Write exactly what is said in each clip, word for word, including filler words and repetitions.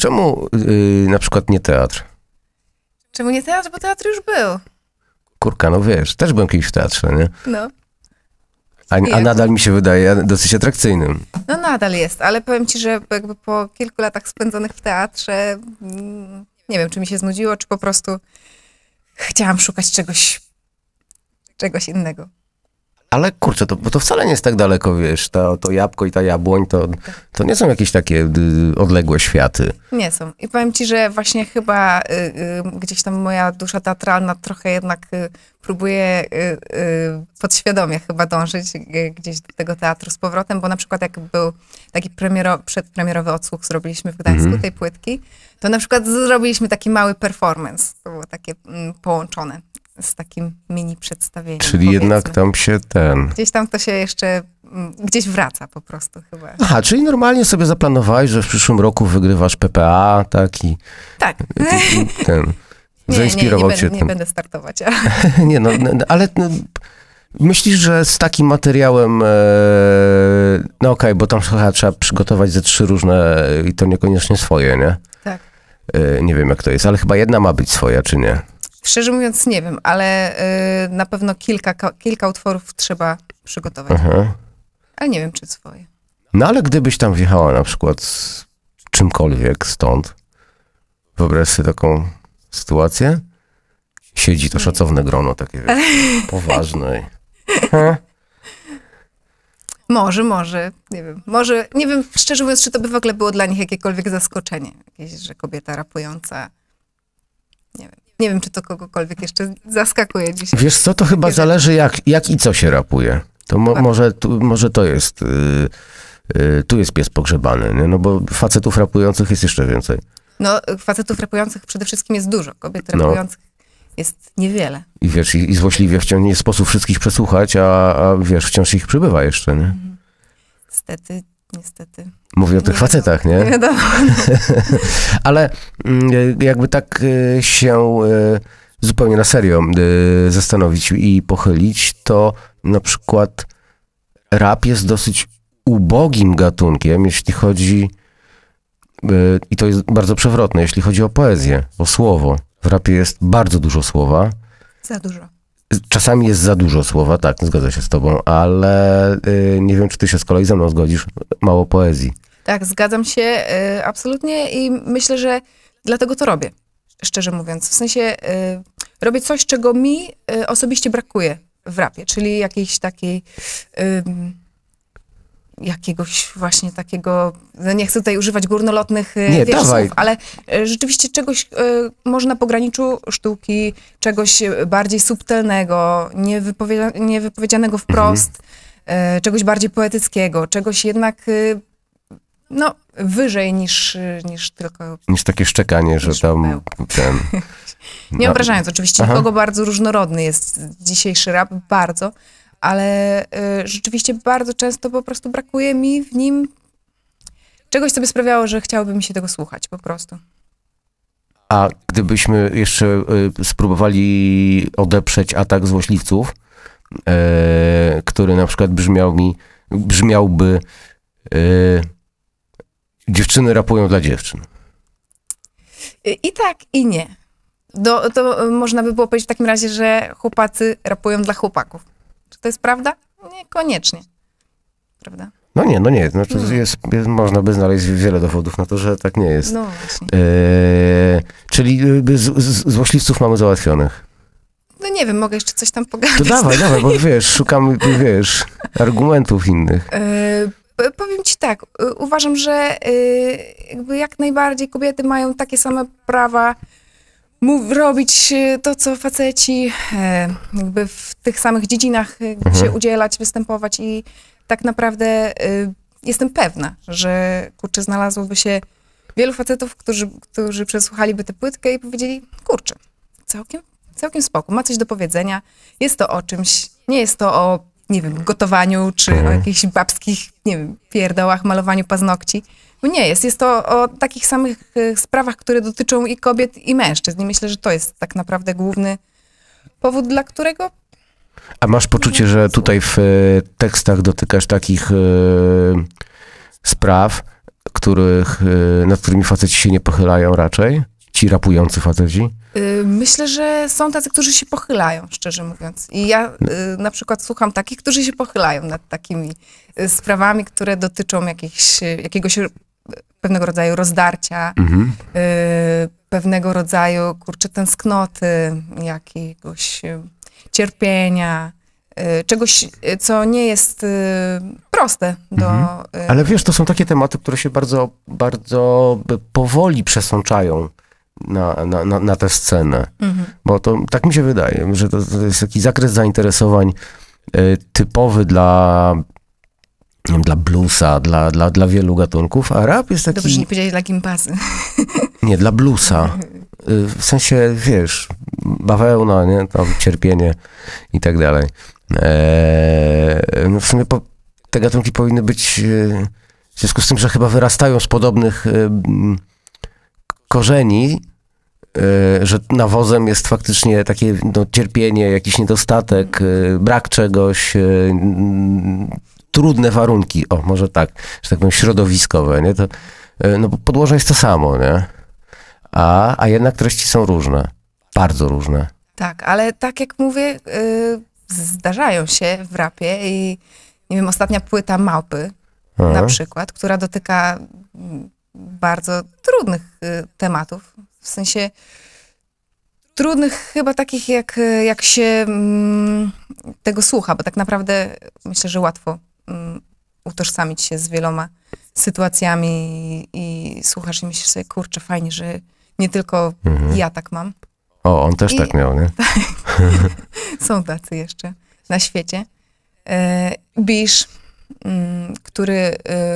Czemu yy, na przykład nie teatr? Czemu nie teatr? Bo teatr już był. Kurka, no wiesz, też byłem kiedyś w teatrze, nie? No. A, a nadal mi się wydaje dosyć atrakcyjnym. No nadal jest, ale powiem ci, że jakby po kilku latach spędzonych w teatrze, mm, nie wiem, czy mi się znudziło, czy po prostu chciałam szukać czegoś, czegoś innego. Ale kurczę, to, bo to wcale nie jest tak daleko, wiesz, to, to jabłko i ta jabłoń, to, to nie są jakieś takie y, odległe światy. Nie są. I powiem ci, że właśnie chyba y, y, gdzieś tam moja dusza teatralna trochę jednak y, próbuje y, y, podświadomie chyba dążyć y, gdzieś do tego teatru z powrotem, bo na przykład jak był taki premiero, przedpremierowy odsłuch zrobiliśmy w Gdańsku mm-hmm. tej płytki, to na przykład zrobiliśmy taki mały performance. To było takie mm, połączone z takim mini przedstawieniem. Czyli powiedzmy. jednak tam się ten... Gdzieś tam to się jeszcze, gdzieś wraca po prostu chyba. Aha, czyli normalnie sobie zaplanowałeś, że w przyszłym roku wygrywasz P P A, tak i... Tak. I ten, nie, zainspirował nie, nie cię będę, ten... Nie będę startować. Ale... nie, no, no ale no, myślisz, że z takim materiałem, e, no okej, okay, bo tam chyba trzeba przygotować ze trzy różne i to niekoniecznie swoje, nie? Tak. E, nie wiem, jak to jest, ale chyba jedna ma być swoja, czy nie? Szczerze mówiąc nie wiem, ale y, na pewno kilka, kilka utworów trzeba przygotować. Aha. Ale nie wiem, czy swoje. No ale gdybyś tam wjechała na przykład z czymkolwiek stąd, wyobraź sobie taką sytuację, siedzi to szacowne grono takie wiesz, poważne. Ha? Może, może, nie wiem. Może, nie wiem, szczerze mówiąc, czy to by w ogóle było dla nich jakiekolwiek zaskoczenie. Jakieś, że kobieta rapująca, nie wiem. Nie wiem, czy to kogokolwiek jeszcze zaskakuje dzisiaj. Wiesz co, to chyba zależy jak, jak i co się rapuje. To mo, może, tu, może to jest, yy, yy, tu jest pies pogrzebany, nie? No bo facetów rapujących jest jeszcze więcej. No, facetów rapujących przede wszystkim jest dużo, kobiet rapujących no. jest niewiele. I wiesz, i, i złośliwie wciąż nie sposób wszystkich przesłuchać, a, a wiesz, wciąż ich przybywa jeszcze, nie? Niestety, niestety. Mówię o tych nie facetach, wiadomo, nie? Nie wiadomo. Ale jakby tak się zupełnie na serio zastanowić i pochylić, to na przykład rap jest dosyć ubogim gatunkiem, jeśli chodzi, i to jest bardzo przewrotne, jeśli chodzi o poezję, o słowo. W rapie jest bardzo dużo słowa. Za dużo. Czasami jest za dużo słowa, tak, zgodzę się z tobą, ale y, nie wiem, czy ty się z kolei ze mną zgodzisz, mało poezji. Tak, zgadzam się y, absolutnie i myślę, że dlatego to robię, szczerze mówiąc. W sensie y, robię coś, czego mi y, osobiście brakuje w rapie, czyli jakiejś takiej... Y, jakiegoś właśnie takiego, no nie chcę tutaj używać górnolotnych nie, wiesz, dawaj. słów, ale rzeczywiście czegoś y, może na pograniczu sztuki, czegoś bardziej subtelnego, niewypowiedzia- niewypowiedzianego wprost, mhm. y, czegoś bardziej poetyckiego, czegoś jednak y, no, wyżej niż, niż tylko... Niż takie szczekanie, niż że tam ten... Nie obrażając oczywiście, Aha. nikogo bardzo różnorodny jest dzisiejszy rap, bardzo, ale y, rzeczywiście bardzo często po prostu brakuje mi w nim czegoś, co by sprawiało, że chciałoby mi się tego słuchać, po prostu. A gdybyśmy jeszcze y, spróbowali odeprzeć atak złośliwców, y, który na przykład brzmiał mi, brzmiałby y, dziewczyny rapują dla dziewczyn. I, i tak, i nie. Do, to można by było powiedzieć w takim razie, że chłopacy rapują dla chłopaków. Czy to jest prawda? Niekoniecznie. Prawda? No nie, no nie. No to jest, jest, można by znaleźć wiele dowodów na to, że tak nie jest. No właśnie. E, czyli z, z, złośliwców mamy załatwionych. No nie wiem, mogę jeszcze coś tam pogadać. To dawaj, dawaj, bo wiesz, szukamy, wiesz, argumentów innych. E, powiem ci tak, uważam, że e, jakby jak najbardziej kobiety mają takie same prawa mów, robić to, co faceci, e, jakby w tych samych dziedzinach mhm. się udzielać, występować i tak naprawdę e, jestem pewna, że kurczę, znalazłoby się wielu facetów, którzy, którzy przesłuchaliby tę płytkę i powiedzieli, kurczę, całkiem, całkiem spoko, ma coś do powiedzenia, jest to o czymś, nie jest to o, nie wiem, gotowaniu, czy mhm. o jakichś babskich, nie wiem, pierdołach, malowaniu paznokci. No nie jest. Jest to o takich samych sprawach, które dotyczą i kobiet, i mężczyzn. I myślę, że to jest tak naprawdę główny powód, dla którego... A masz poczucie, że tutaj w tekstach dotykasz takich e, spraw, których, y, nad którymi faceci się nie pochylają raczej? Ci rapujący faceci? Y, Myślę, że są tacy, którzy się pochylają, szczerze mówiąc. I ja y, na przykład słucham takich, którzy się pochylają nad takimi y, sprawami, które dotyczą jakichś, y, jakiegoś y, pewnego rodzaju rozdarcia, Mhm. y, pewnego rodzaju, kurczę, tęsknoty, jakiegoś y, cierpienia, y, czegoś, y, co nie jest y, proste do... Mhm. y, Ale wiesz, to są takie tematy, które się bardzo, bardzo powoli przesączają na, na, na, na tę scenę. Mhm. Bo to tak mi się wydaje, że to, to jest taki zakres zainteresowań y, typowy dla, nie wiem, dla bluesa, dla, dla, dla wielu gatunków, a rap jest taki... Dobrze, że nie powiedziałeś dla gimpazy. Nie, dla bluesa. Y, w sensie, wiesz, bawełna, nie? Tam cierpienie i tak dalej. Eee, no w sumie po, te gatunki powinny być, y, w związku z tym, że chyba wyrastają z podobnych y, m, korzeni, y, że nawozem jest faktycznie takie no, cierpienie, jakiś niedostatek, y, brak czegoś, y, m, trudne warunki, o może tak, że tak powiem środowiskowe, nie? To, y, no bo podłoże jest to samo, nie? A, a jednak treści są różne, bardzo różne. Tak, ale tak jak mówię, y, zdarzają się w rapie i nie wiem, ostatnia płyta Małpy Aha. na przykład, która dotyka mm, bardzo trudnych y, tematów, w sensie trudnych chyba takich, jak, jak się mm, tego słucha, bo tak naprawdę myślę, że łatwo mm, utożsamić się z wieloma sytuacjami i, i słuchasz i myślisz sobie, kurczę, fajnie, że nie tylko Mhm. ja tak mam. O, on też I- tak miał, nie? Są tacy jeszcze na świecie. E, Bisz, mm, który e,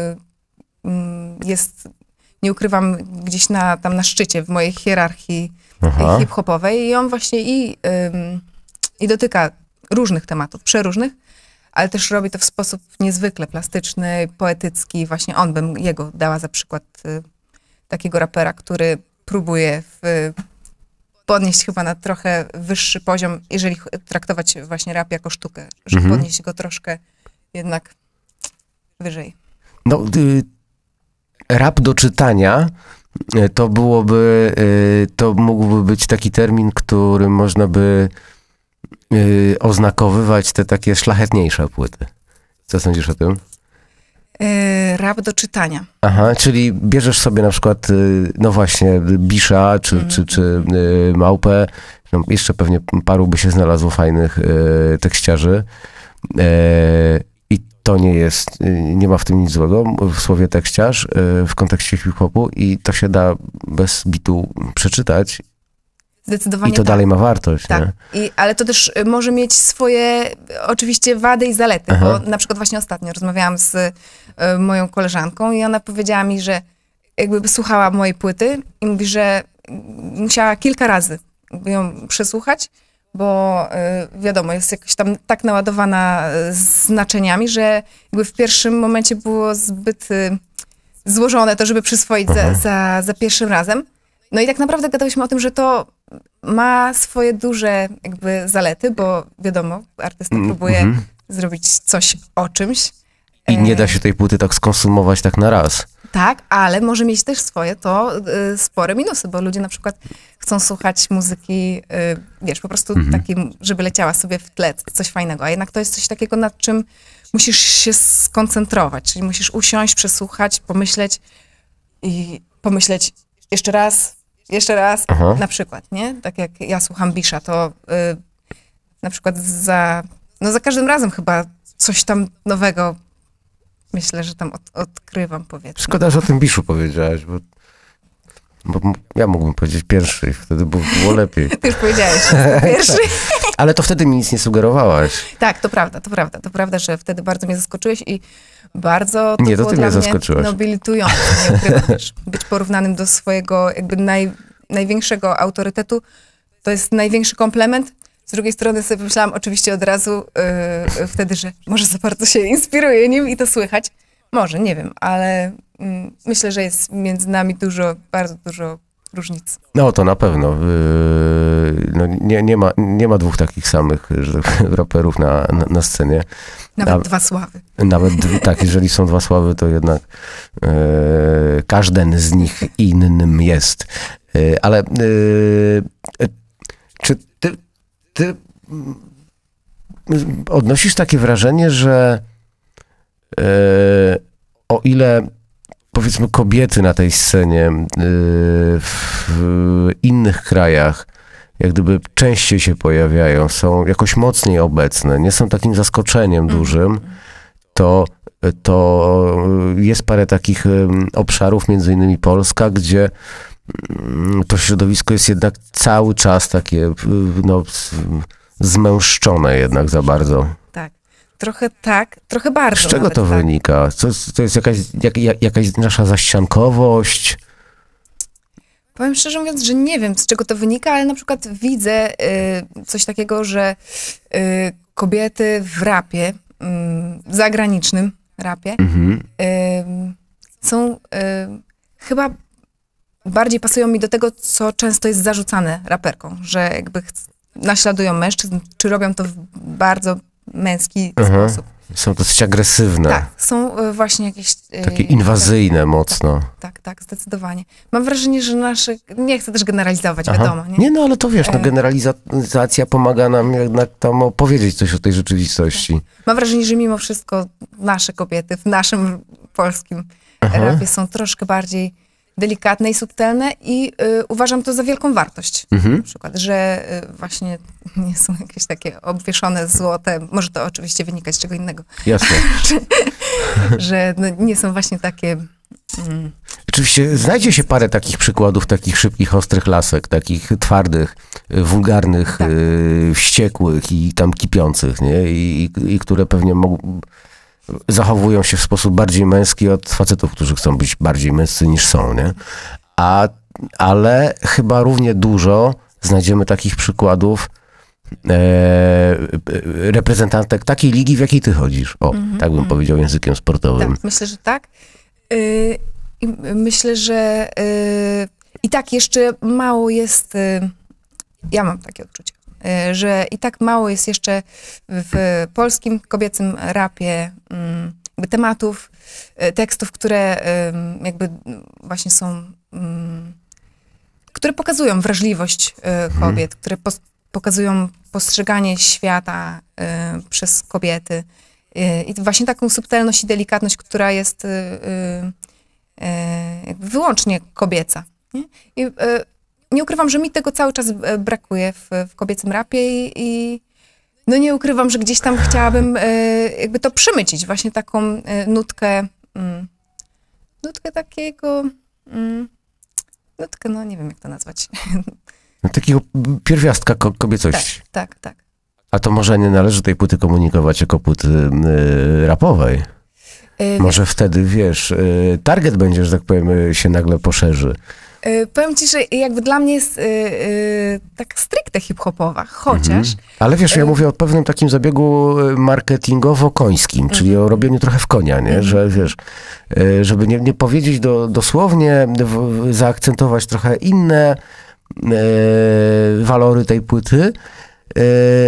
mm, jest, nie ukrywam, gdzieś na, tam na szczycie w mojej hierarchii Aha. hip-hopowej i on właśnie i, ym, i dotyka różnych tematów, przeróżnych, ale też robi to w sposób niezwykle plastyczny, poetycki. Właśnie on bym jego dała za przykład y, takiego rapera, który próbuje w, podnieść chyba na trochę wyższy poziom, jeżeli ch- traktować właśnie rap jako sztukę, żeby Mhm. podnieść go troszkę jednak wyżej. No, y, rap do czytania y, to byłoby, y, to mógłby być taki termin, którym można by y, oznakowywać te takie szlachetniejsze płyty. Co sądzisz o tym? Y, rap do czytania. Aha, czyli bierzesz sobie na przykład, y, no właśnie, Bisza, czy, Mhm. czy, czy y, Małpę, no jeszcze pewnie paru by się znalazło fajnych y, tekściarzy. E, I to nie jest, y, nie ma w tym nic złego, w słowie tekściarz, y, w kontekście hip-hopu i to się da bez bitu przeczytać Zdecydowanie i to tak. dalej ma wartość, Tak, nie? I, ale to też y, może mieć swoje y, oczywiście wady i zalety, Aha. bo na przykład właśnie ostatnio rozmawiałam z y, moją koleżanką i ona powiedziała mi, że jakby słuchała mojej płyty i mówi, że y, musiała kilka razy jakby ją przesłuchać, bo y, wiadomo, jest jakoś tam tak naładowana y, znaczeniami, że jakby w pierwszym momencie było zbyt y, złożone to, żeby przyswoić za, Aha. za, za pierwszym razem. No i tak naprawdę gadałyśmy o tym, że to ma swoje duże jakby zalety, bo wiadomo, artysta Mm, próbuje mhm. zrobić coś o czymś. I nie da E, się tej płyty tak skonsumować tak na raz. Tak, ale może mieć też swoje to y, spore minusy, bo ludzie na przykład chcą słuchać muzyki, y, wiesz, po prostu Mhm. takim, żeby leciała sobie w tle, coś fajnego, a jednak to jest coś takiego, nad czym musisz się skoncentrować, czyli musisz usiąść, przesłuchać, pomyśleć i pomyśleć jeszcze raz, jeszcze raz, Aha. na przykład, nie? Tak jak ja słucham Bisza, to y, na przykład za, no za każdym razem chyba coś tam nowego myślę, że tam od, odkrywam, powiedzmy. Szkoda, że o tym Biszu powiedziałaś, bo, bo m- ja mógłbym powiedzieć pierwszy i wtedy by było lepiej. Ty już powiedziałeś, że pierwszy. Ale to wtedy mi nic nie sugerowałaś. Tak, to prawda, to prawda. To prawda, że wtedy bardzo mnie zaskoczyłeś i bardzo to Nie, to było ty dla mnie mnie zaskoczyłaś. nobilitujące. Nie ukrywam też. Być porównanym do swojego jakby naj, największego autorytetu, to jest największy komplement. Z drugiej strony sobie myślałam oczywiście od razu yy, wtedy, że może za bardzo się inspiruję nim i to słychać. Może, nie wiem, ale mm, myślę, że jest między nami dużo, bardzo dużo różnic. No to na pewno. Yy, no, nie, nie, ma, nie ma dwóch takich samych że, raperów na, na, na scenie. Nawet A, dwa Sławy. Nawet tak, jeżeli są dwa Sławy, to jednak yy, każdy z nich innym jest. Yy, ale yy, czy ty, ty odnosisz takie wrażenie, że yy, o ile powiedzmy kobiety na tej scenie w innych krajach jak gdyby częściej się pojawiają, są jakoś mocniej obecne, nie są takim zaskoczeniem dużym, to, to jest parę takich obszarów, między innymi Polska, gdzie to środowisko jest jednak cały czas takie no, zmęszczone jednak za bardzo. Tak. Trochę tak, trochę bardzo. Z czego to tak. wynika? Co, to jest jakaś, jak, jakaś nasza zaściankowość? Powiem szczerze mówiąc, że nie wiem, z czego to wynika, ale na przykład widzę y, coś takiego, że y, kobiety w rapie, y, w zagranicznym rapie, mhm. y, są y, chyba bardziej pasują mi do tego, co często jest zarzucane raperkom, że jakby naśladują mężczyzn, czy robią to w bardzo męski Aha. sposób. Są dosyć agresywne. Tak, są właśnie jakieś... Takie inwazyjne tak, mocno. Tak, tak, tak, zdecydowanie. Mam wrażenie, że nasze... Nie chcę też generalizować, Aha. wiadomo. Nie? nie, no ale to wiesz, no, generalizacja pomaga nam jednak tam opowiedzieć coś o tej rzeczywistości. Tak. Mam wrażenie, że mimo wszystko nasze kobiety w naszym polskim Aha. rapie są troszkę bardziej delikatne i subtelne i y, uważam to za wielką wartość. Mhm. Na przykład, że y, właśnie nie są jakieś takie obwieszone złote, może to oczywiście wynikać z czego innego. Jasne. że że no, nie są właśnie takie... Mm. Oczywiście znajdzie się parę takich przykładów, takich szybkich, ostrych lasek, takich twardych, wulgarnych, tak. y, wściekłych i tam kipiących, nie? I, i, i które pewnie mogą... zachowują się w sposób bardziej męski od facetów, którzy chcą być bardziej męscy niż są, nie? A, ale chyba równie dużo znajdziemy takich przykładów e, reprezentantek takiej ligi, w jakiej ty chodzisz. O, mm-hmm, tak bym mm. powiedział językiem sportowym. Tak, myślę, że tak. Yy, i myślę, że yy, i tak jeszcze mało jest, yy, ja mam takie odczucie, że i tak mało jest jeszcze w polskim kobiecym rapie jakby tematów, tekstów, które jakby właśnie są, które pokazują wrażliwość kobiet, które pos- pokazują postrzeganie świata przez kobiety i właśnie taką subtelność i delikatność, która jest jakby wyłącznie kobieca. Nie? I, Nie ukrywam, że mi tego cały czas brakuje w, w kobiecym rapie i, i no nie ukrywam, że gdzieś tam chciałabym e, jakby to przemycić, właśnie taką e, nutkę, mm, nutkę takiego, mm, nutkę, no nie wiem jak to nazwać. No, takiego pierwiastka ko- kobiecości. Tak, tak, tak. A to może nie należy tej płyty komunikować jako płyty y, rapowej? Y, może wiesz, wtedy, wiesz, y, target będzie, że tak powiem, y, się nagle poszerzy. Yy, powiem ci, że jakby dla mnie jest yy, yy, tak stricte hip-hopowa, chociaż... Mm-hmm. Ale wiesz, ja yy... mówię o pewnym takim zabiegu marketingowo-końskim, mm-hmm. czyli o robieniu trochę w konia, nie? Mm-hmm. Że wiesz, yy, żeby nie, nie powiedzieć do, dosłownie, w, zaakcentować trochę inne yy, walory tej płyty, yy,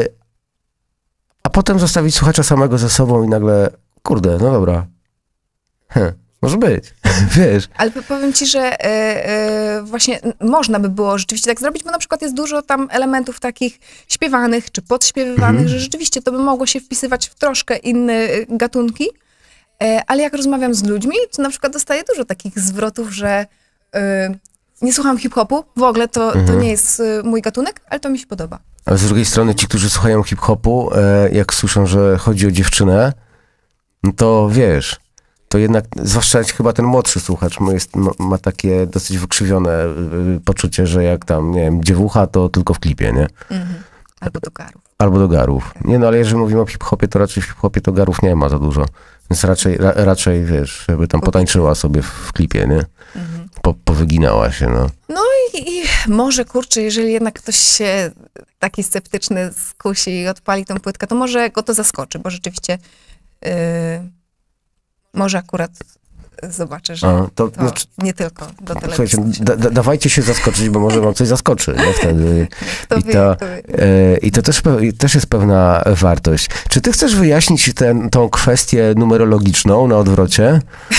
a potem zostawić słuchacza samego ze sobą i nagle, kurde, no dobra, hm. Może być, wiesz. Ale powiem ci, że e, e, właśnie można by było rzeczywiście tak zrobić, bo na przykład jest dużo tam elementów takich śpiewanych czy podśpiewywanych, mm. że rzeczywiście to by mogło się wpisywać w troszkę inne gatunki, e, ale jak rozmawiam z ludźmi, to na przykład dostaję dużo takich zwrotów, że e, nie słucham hip-hopu, w ogóle to, mm. to nie jest mój gatunek, ale to mi się podoba. A z drugiej strony ci, którzy słuchają hip-hopu, e, jak słyszą, że chodzi o dziewczynę, no to wiesz... to jednak, zwłaszcza chyba ten młodszy słuchacz ma, jest, ma, ma takie dosyć wykrzywione y, poczucie, że jak tam, nie wiem, dziewucha, to tylko w klipie, nie? Mm-hmm. Albo do garów. Albo do garów. Nie, no ale jeżeli mówimy o hip-hopie, to raczej w hip-hopie to garów nie ma za dużo. Więc raczej, ra, raczej wiesz, żeby tam potańczyła sobie w, w klipie, nie? Mm-hmm. Po, powyginała się, no. No i, i może, kurczę, jeżeli jednak ktoś się taki sceptyczny skusi i odpali tą płytkę, to może go to zaskoczy, bo rzeczywiście... Yy, może akurat zobaczę, że A, to, to znaczy, nie tylko do telewizji. słuchajcie, da, da, dawajcie się zaskoczyć, bo może wam coś zaskoczy. Nie? Wtedy. Kto I wie, to, kto wie. e, i to też, pe- i też jest pewna wartość. Czy ty chcesz wyjaśnić ten, tą kwestię numerologiczną na odwrocie?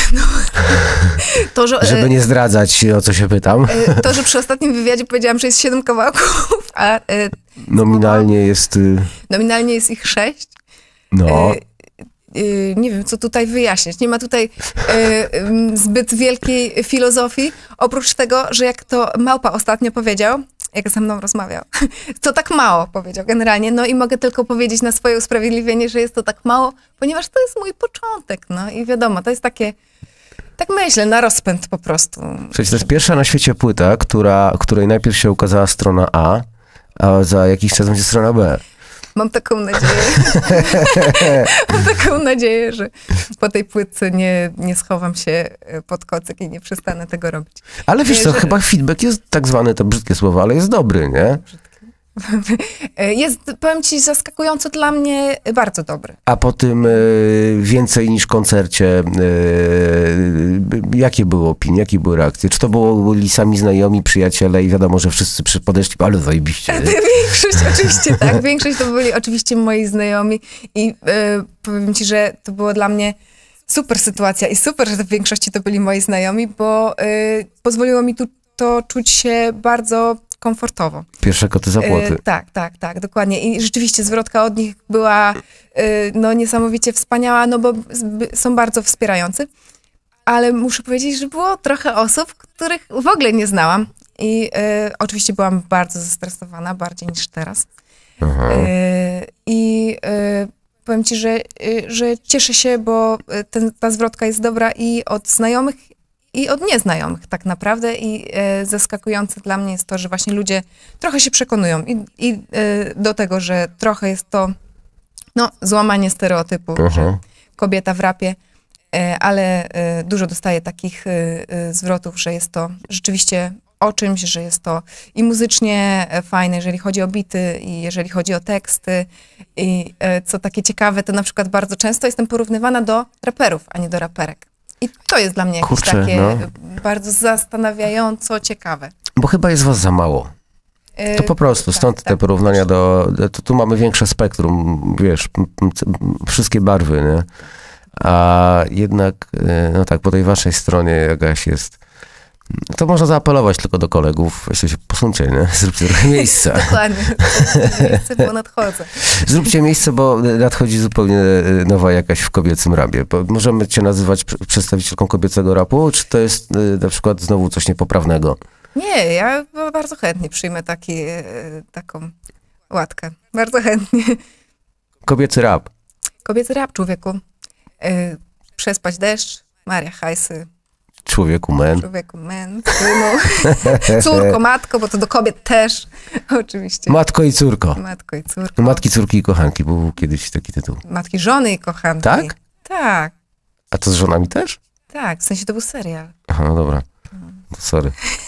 To, że, Żeby nie zdradzać, o co się pytam. e, to, że przy ostatnim wywiadzie powiedziałam, że jest siedem kawałków, a e, Nominalnie jest... y, nominalnie jest ich sześć. No, E, e, nie wiem, co tutaj wyjaśniać. Nie ma tutaj e, em, zbyt wielkiej filozofii, oprócz tego, że jak to Małpa ostatnio powiedział, jak ze mną rozmawiał, to tak mało powiedział generalnie. No i mogę tylko powiedzieć na swoje usprawiedliwienie, że jest to tak mało, ponieważ to jest mój początek. No i wiadomo, to jest takie, tak myślę, na rozpęd po prostu. przecież to jest pierwsza na świecie płyta, która, której najpierw się ukazała strona A, a za jakiś czas będzie strona B. Mam taką nadzieję, mam taką nadzieję, że po tej płytce nie, nie schowam się pod kocyk i nie przestanę tego robić. Ale wiesz co, Że- chyba feedback jest tak zwany, to brzydkie słowo, ale jest dobry, nie? Jest, powiem ci, zaskakująco dla mnie bardzo dobry. A po tym y, więcej niż koncercie, y, jakie były opinie, jakie były reakcje? Czy to było, byli sami znajomi, przyjaciele i wiadomo, że wszyscy przy- podeszli, ale zajebiście. nie? Większość oczywiście tak, większość to byli oczywiście moi znajomi i e, powiem ci, że to było dla mnie super sytuacja i super, że w większości to byli moi znajomi, bo e, pozwoliło mi tu to czuć się bardzo komfortowo. Pierwsze koty za płoty. E, tak, tak, tak, dokładnie. I rzeczywiście zwrotka od nich była e, no, niesamowicie wspaniała, no bo z- są bardzo wspierający. Ale muszę powiedzieć, że było trochę osób, których w ogóle nie znałam. I e, oczywiście byłam bardzo zestresowana, bardziej niż teraz. Aha. E, I e, powiem ci, że, e, że cieszę się, bo e, ten, ta zwrotka jest dobra i od znajomych, i od nieznajomych tak naprawdę. I e, zaskakujące dla mnie jest to, że właśnie ludzie trochę się przekonują i, i e, do tego, że trochę jest to no, złamanie stereotypu, Aha. że kobieta w rapie, e, ale e, dużo dostaję takich e, e, zwrotów, że jest to rzeczywiście o czymś, że jest to i muzycznie e, fajne, jeżeli chodzi o bity i jeżeli chodzi o teksty. I e, co takie ciekawe, to na przykład bardzo często jestem porównywana do raperów, a nie do raperek. I to jest dla mnie jakieś Kurczę, takie no. e, bardzo zastanawiająco ciekawe. Bo chyba jest was za mało. E, To po prostu, tak, stąd te tak. porównania do, do to tu mamy większe spektrum, wiesz, m- m- c- m- wszystkie barwy, nie? A jednak, y, no tak, po tej waszej stronie jakaś jest, to można zaapelować tylko do kolegów, weźcie się posuńcie, nie? Zróbcie trochę miejsca. Dokładnie. Nie chcę, bo nadchodzę. Zróbcie miejsce, bo nadchodzi zupełnie y, nowa jakaś w kobiecym rapie. Bo możemy cię nazywać pr- przedstawicielką kobiecego rapu, czy to jest y, na przykład znowu coś niepoprawnego? Nie, ja bardzo chętnie przyjmę taki, e, taką łatkę. Bardzo chętnie. Kobiecy rap. Kobiecy rap, człowieku. E, Przespać deszcz, Maria Hajsy, Człowieku men. człowieku men, synu, córko, matko, bo to do kobiet też, oczywiście. Matko i córko. Matko i córko. Matki, córki i kochanki, bo był kiedyś taki tytuł. Matki, żony i kochanki. Tak? Tak, A to z żonami też? tak, w sensie to był serial. Aha, no dobra. Sorry.